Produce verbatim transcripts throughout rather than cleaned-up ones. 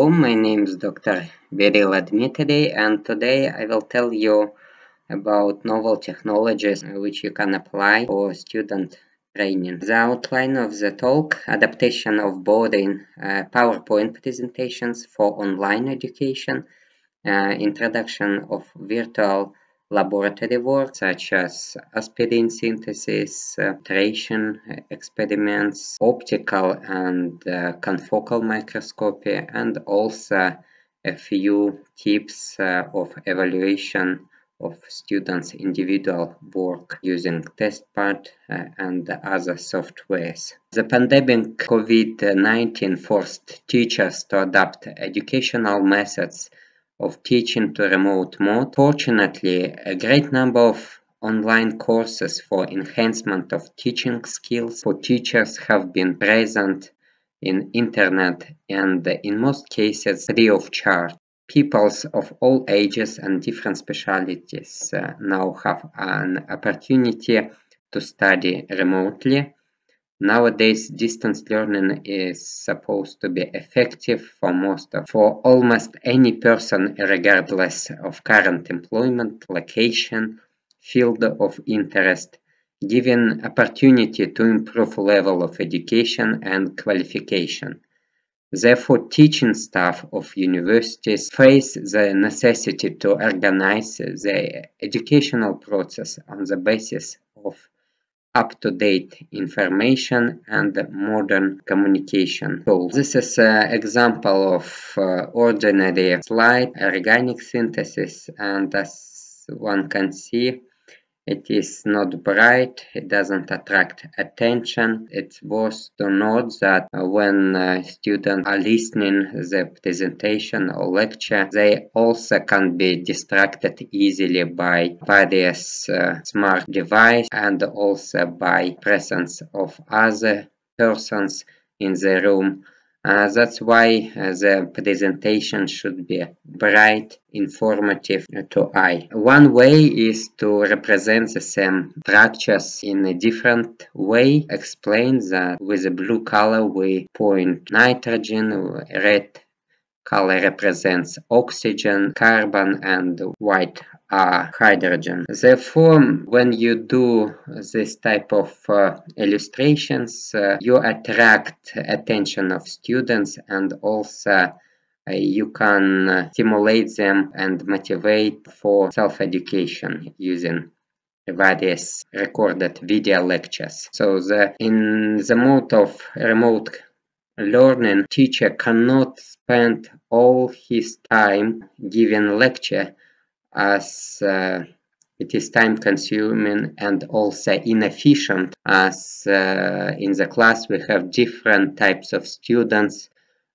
Hello, my name is Doctor Viril Dmitry, and today I will tell you about novel technologies which you can apply for student training. The outline of the talk: adaptation of boring uh, PowerPoint presentations for online education, uh, introduction of virtual laboratory work such as aspirin synthesis, uh, titration experiments, optical and uh, confocal microscopy, and also a few tips uh, of evaluation of students' individual work using TestPad uh, and other softwares. The pandemic COVID nineteen forced teachers to adapt educational methods of teaching to remote mode. Fortunately, a great number of online courses for enhancement of teaching skills for teachers have been present in internet and in most cases free of charge. Peoples of all ages and different specialties uh, now have an opportunity to study remotely. Nowadays, distance learning is supposed to be effective for most of, for almost any person, regardless of current employment, location, field of interest, giving opportunity to improve level of education and qualification. Therefore, teaching staff of universities face the necessity to organize the educational process on the basis of up-to-date information and modern communication tools. This is an example of uh, ordinary slide organic synthesis, and as one can see, it is not bright, it doesn't attract attention. It's worth to note that when uh, students are listening the presentation or lecture, they also can be distracted easily by various uh, smart devices and also by presence of other persons in the room. Uh, that's why uh, the presentation should be bright, informative to eye. One way is to represent the same structures in a different way. Explain that with the blue color we point nitrogen, red color represents oxygen, carbon, and white are hydrogen. Therefore, when you do this type of uh, illustrations, uh, you attract attention of students, and also uh, you can uh, stimulate them and motivate for self-education using various recorded video lectures. So the, in the mode of remote learning, teacher cannot spend all his time giving lecture, as uh, it is time consuming and also inefficient, as uh, in the class we have different types of students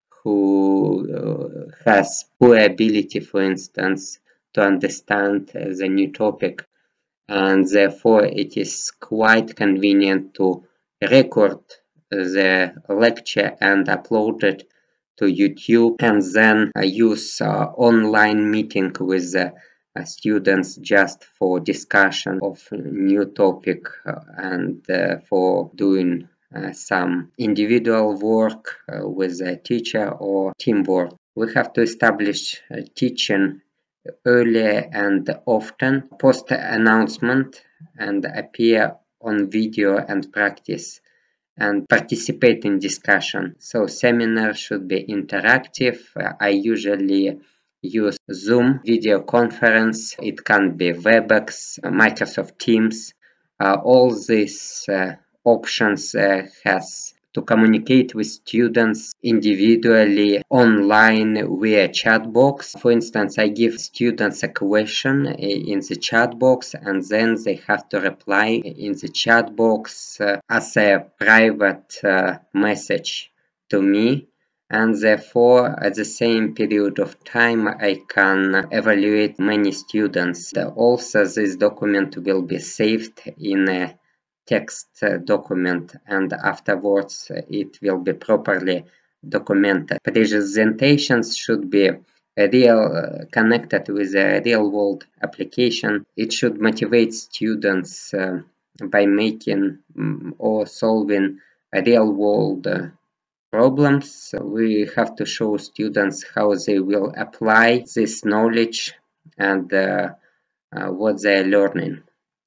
who uh, has poor ability, for instance, to understand uh, the new topic, and therefore it is quite convenient to record the lecture and upload it to YouTube, and then uh, use uh, online meeting with the uh, students just for discussion of new topic uh, and uh, for doing uh, some individual work uh, with a teacher or teamwork. We have to establish uh, teaching early and often, post announcement, and appear on video and practice and participate in discussion. So seminar should be interactive. I usually use Zoom video conference. It can be Webex, Microsoft Teams. Uh, all these uh, options uh, has to communicate with students individually online via chat box. For instance, I give students a question in the chat box, and then they have to reply in the chat box uh, as a private uh, message to me. And therefore, at the same period of time, I can evaluate many students. Also, this document will be saved in a text uh, document, and afterwards uh, it will be properly documented. Presentations should be real, uh, connected with a real world application. It should motivate students uh, by making um, or solving real world uh, problems. We have to show students how they will apply this knowledge and uh, uh, what they are learning.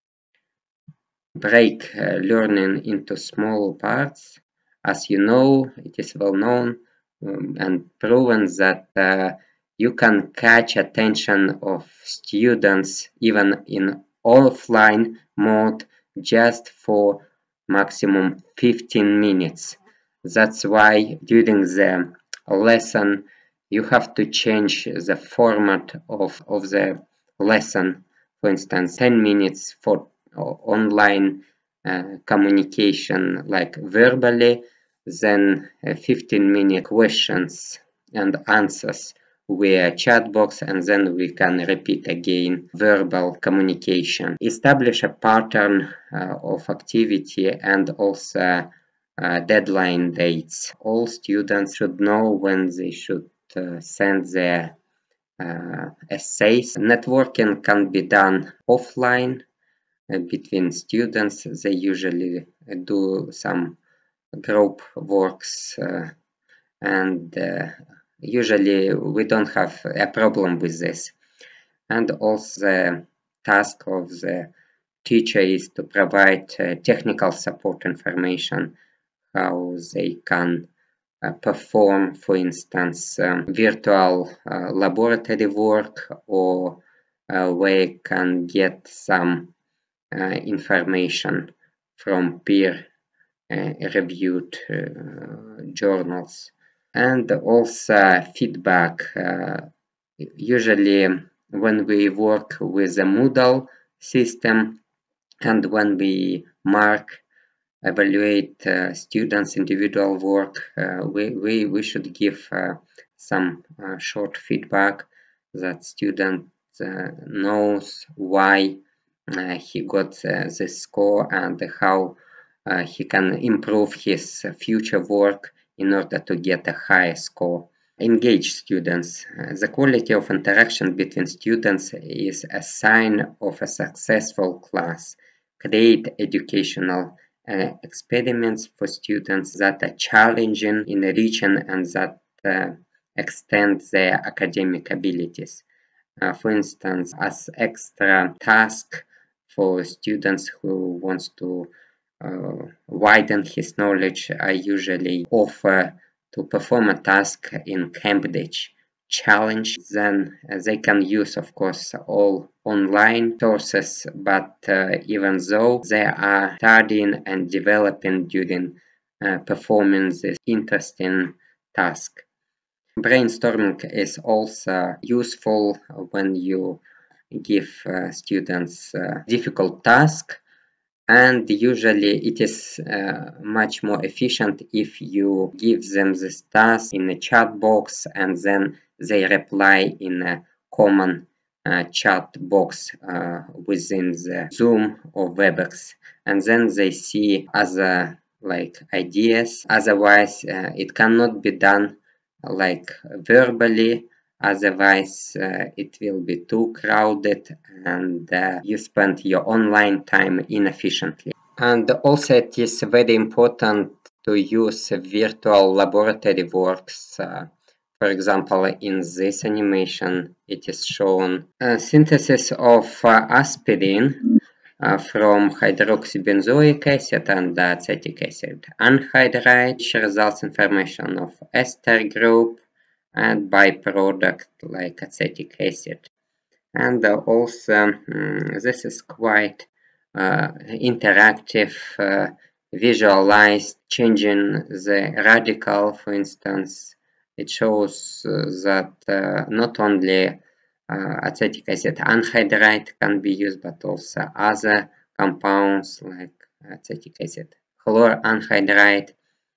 Break uh, learning into small parts. As you know, it is well known um, and proven that uh, you can catch attention of students even in offline mode just for maximum fifteen minutes. That's why during the lesson you have to change the format of, of the lesson. For instance, ten minutes for online uh, communication like verbally, then uh, fifteen minute questions and answers via chat box, and then we can repeat again verbal communication. Establish a pattern uh, of activity and also uh, deadline dates. All students should know when they should uh, send their uh, essays. Networking can be done offline uh, between students. They usually do some group works uh, and uh, usually we don't have a problem with this. And also the task of the teacher is to provide uh, technical support information, how they can uh, perform, for instance, um, virtual uh, laboratory work, or uh, we can get some uh, information from peer uh, reviewed uh, journals. And also feedback. Uh, usually when we work with a Moodle system and when we mark, evaluate uh, students' individual work, uh, we, we, we should give uh, some uh, short feedback that student uh, knows why uh, he got uh, this score and how uh, he can improve his future work in order to get a higher score. Engage students. Uh, the quality of interaction between students is a sign of a successful class. Create educational uh, experiments for students that are challenging, enriching, and that uh, extend their academic abilities. Uh, for instance, as extra task for students who wants to uh, widen his knowledge, I usually offer to perform a task in Cambridge challenge. Then uh, they can use, of course, all online sources, but uh, even though they are studying and developing during uh, performing this interesting task. Brainstorming is also useful when you give uh, students uh, difficult task, and usually it is uh, much more efficient if you give them this task in a chat box and then they reply in a common uh, chat box uh, within the Zoom or Webex, and then they see other like ideas. Otherwise uh, it cannot be done like verbally, otherwise uh, it will be too crowded and uh, you spend your online time inefficiently. And also it is very important to use virtual laboratory works. Uh, for example, in this animation it is shown a synthesis of uh, aspirin uh, from hydroxybenzoic acid and acetic acid anhydride, which results in formation of ester group and byproduct like acetic acid. And uh, also um, this is quite uh, interactive, uh, visualized, changing the radical, for instance. It shows uh, that uh, not only uh, acetic acid anhydride can be used, but also other compounds like acetic acid chloroanhydride,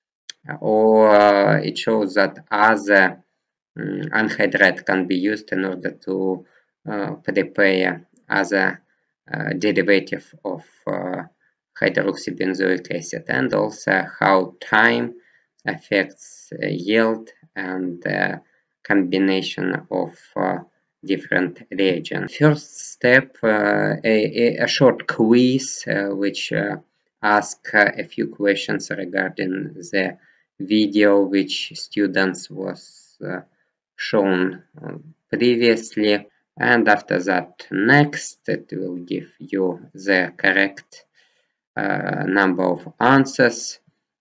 or uh, it shows that other um, anhydride can be used in order to uh, prepare other uh, derivative of uh, hydroxybenzoic acid, and also how time affects uh, yield and uh, combination of uh, different reagents. First step, uh, a, a short quiz uh, which uh, ask uh, a few questions regarding the video which students was uh, shown previously, and after that next it will give you the correct uh, number of answers.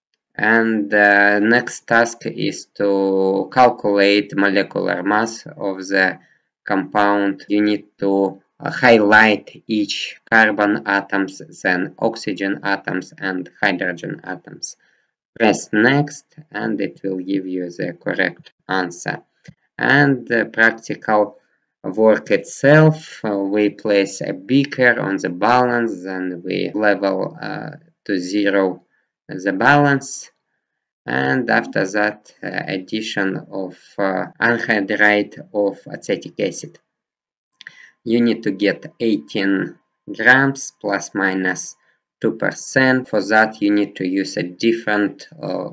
And the next task is to calculate molecular mass of the compound. You need to uh, highlight each carbon atoms, then oxygen atoms and hydrogen atoms. Press next and it will give you the correct answer. And the practical work itself, uh, we place a beaker on the balance, then we level uh, to zero the balance, and after that uh, addition of uh, anhydride of acetic acid. You need to get eighteen grams plus minus two percent. For that you need to use a different uh,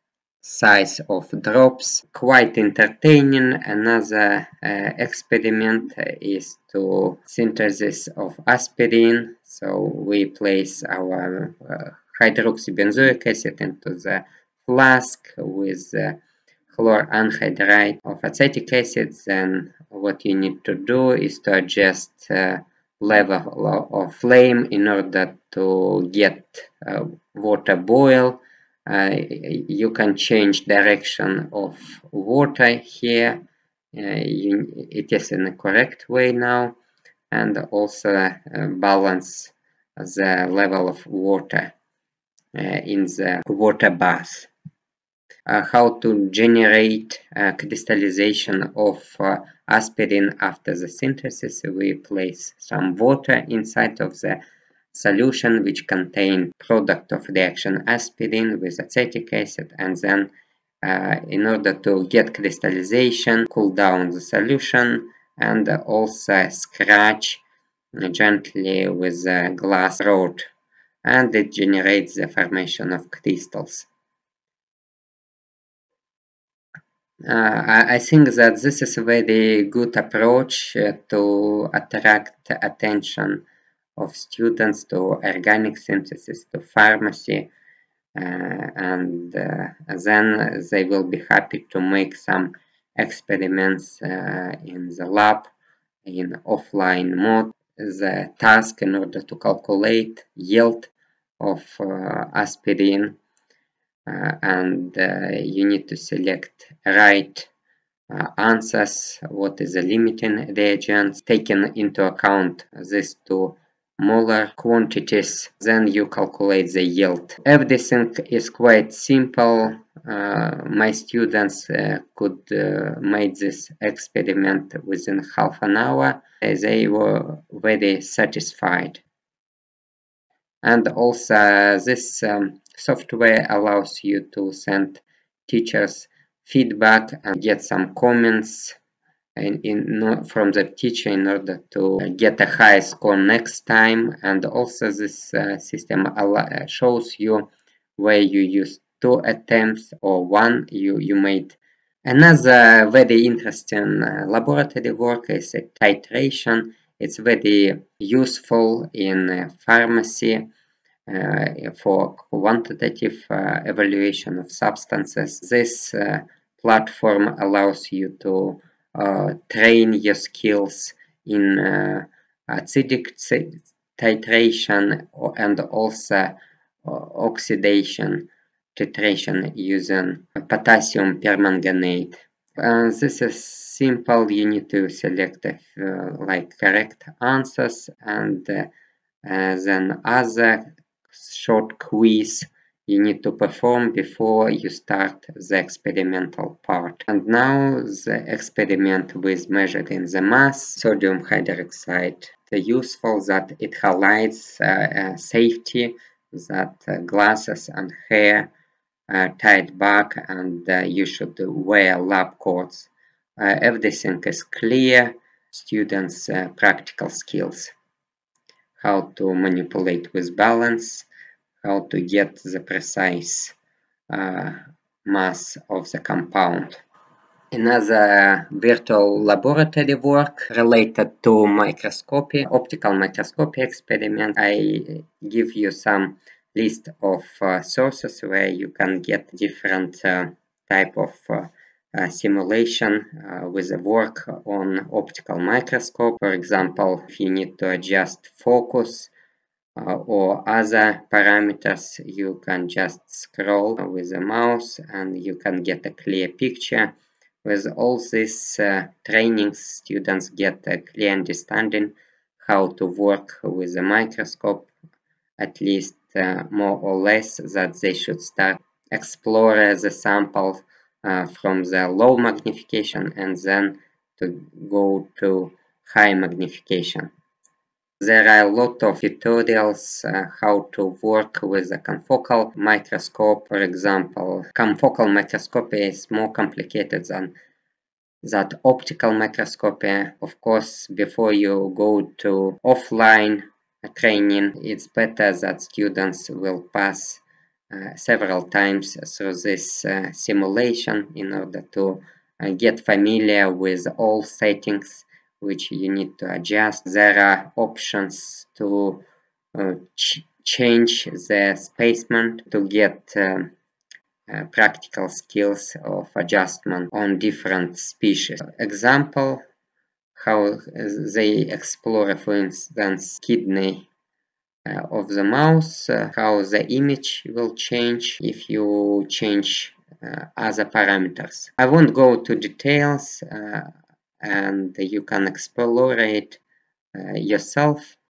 size of drops. Quite entertaining. Another uh, experiment is to synthesis of aspirin. So we place our uh, hydroxybenzoic acid into the flask with uh, chlor-anhydride of acetic acid. Then what you need to do is to adjust uh, level of flame in order to get uh, water boil. Uh, you can change direction of water here. Uh, you, it is in the correct way now, and also uh, balance the level of water uh, in the water bath. Uh, how to generate uh, crystallization of uh, aspirin after the synthesis. We place some water inside of the solution which contain product of reaction aspirin with acetic acid, and then uh, in order to get crystallization, cool down the solution and also scratch gently with a glass rod, and it generates the formation of crystals. Uh, I, I think that this is a very good approach uh, to attract attention of students to organic synthesis, to pharmacy, uh, and uh, then they will be happy to make some experiments uh, in the lab in offline mode. The task in order to calculate yield of uh, aspirin, uh, and uh, you need to select right uh, answers, what is the limiting reagents, taking into account these two molar quantities, then you calculate the yield. Everything is quite simple. Uh, my students uh, could uh, make this experiment within half an hour. They were very satisfied. And also this um, software allows you to send teachers feedback and get some comments in, in, from the teacher in order to get a high score next time. And also this uh, system shows you where you used two attempts or one you, you made. Another very interesting uh, laboratory work is a titration. It's very useful in uh, pharmacy uh, for quantitative uh, evaluation of substances. This uh, platform allows you to uh, train your skills in uh, acidic titration and also uh, oxidation titration using potassium permanganate. Uh, this is simple. You need to select uh, like correct answers, and uh, uh, then other short quiz you need to perform before you start the experimental part. And now the experiment with measuring the mass sodium hydroxide. The useful that it highlights uh, uh, safety, that uh, glasses and hair uh, tied back, and uh, you should wear lab coats. Uh, everything is clear. Students' uh, practical skills. How to manipulate with balance, how to get the precise uh, mass of the compound. Another virtual laboratory work related to microscopy, optical microscopy experiment. I give you some list of uh, sources where you can get different uh, type of uh, uh, simulation uh, with the work on optical microscope. For example, if you need to adjust focus uh, or other parameters, you can just scroll with the mouse and you can get a clear picture. With all these uh, trainings, students get a clear understanding how to work with a microscope, at least uh, more or less, that they should start explore the sample uh, from the low magnification and then to go to high magnification. There are a lot of tutorials uh, how to work with a confocal microscope. For example, confocal microscopy is more complicated than that optical microscopy. Of course, before you go to offline training, it's better that students will pass uh, several times through this uh, simulation in order to uh, get familiar with all settings which you need to adjust. There are options to uh, ch change the spacement to get um, uh, practical skills of adjustment on different species. Example, how they explore, for instance, kidney uh, of the mouse, uh, how the image will change if you change uh, other parameters. I won't go to details uh, and you can explore it uh, yourself.